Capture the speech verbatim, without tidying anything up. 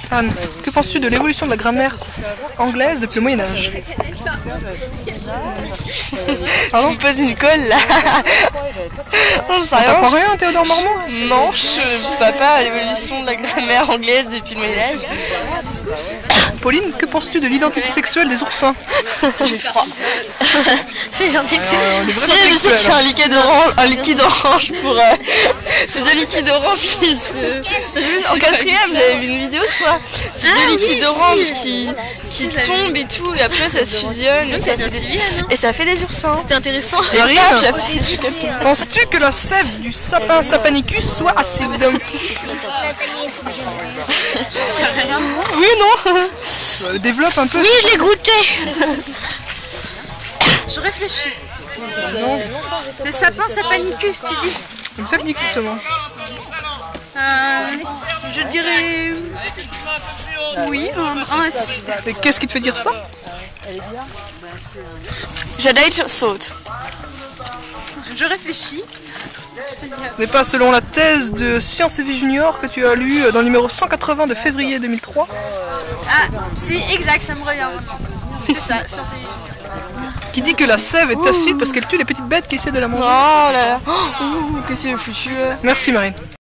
Anne, que penses-tu de l'évolution de la grammaire anglaise depuis le Moyen-Âge? Tu me poses une colle là. On ne sait rien. T'apprends rien, Théodore Mormont? Non, je ne sais pas à l'évolution de la grammaire anglaise depuis le Moyen-Âge. Pauline, que penses-tu de l'identité sexuelle des oursins? J'ai froid. L'identité On est Si, vraiment je sais qu'il y sexuels, a un hein. liquide orange, un liquide orange pour... Euh, c'est deux liquides orange qui se... J'ai vu en quatrième, j'avais vu une vidéo ça. C'est Ah, deux oui, liquides si. orange qui, qui Si, je l'avais tombent et tout, et après ça se fusionne. Donc Et t'as ça, bien fait suivi, des... Anne, et ça fait des oursins. C'était intéressant. Et Marine, paf, j'ai- j'ai capté. Penses-tu que la sève du sapin sapanicus soit acide? Oui, non. Euh, Développe un peu. Oui, je l'ai goûté. Je réfléchis. Le sapin sapanicus, tu dis? Exactement. Euh, je dirais... Oui, un, un acide. Et qu'est-ce qui te fait dire ça? J'adore saute. Je réfléchis. N'est pas selon la thèse de Sciences et Vie Junior que tu as lu dans le numéro cent quatre-vingts de février deux mille trois, Ah, si, exact, ça me revient vraiment. C'est ça, science et vie. qui dit que la sève est acide parce qu'elle tue les petites bêtes qui essaient de la Oh manger. là là. Oh, que c'est le foutu. Merci Marine.